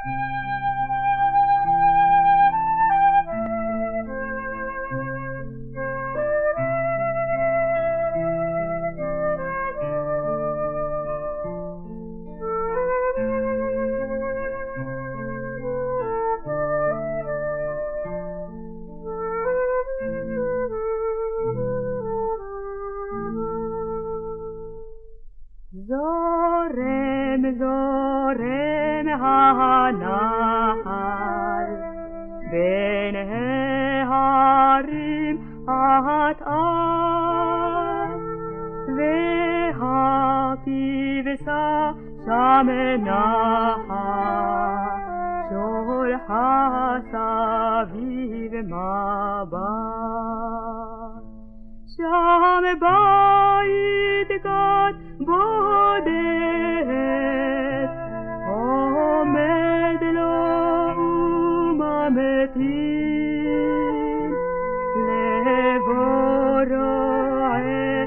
זורם זורם הנחל בין ההרים האט-אט והכבשה שם נחה שולחה סביב מבט שם בית גת בודד עומד לו וממתין לבוא רועה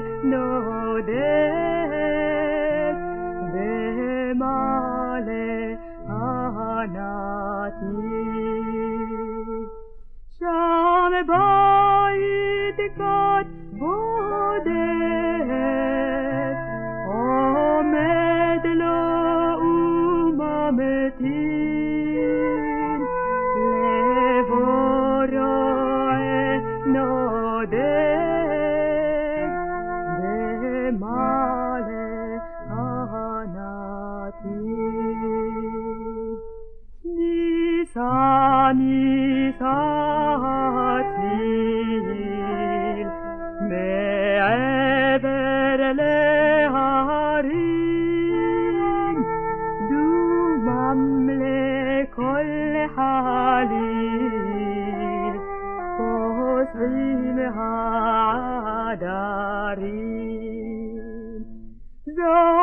נודד ומלא הנתיב שם בית גת בודד עומד לו וממתין לבוא רועה נודד ומלא הנתיב ניסה ניסה הצליל מעבר להרים דומם לכל חליל פוסעים העדרים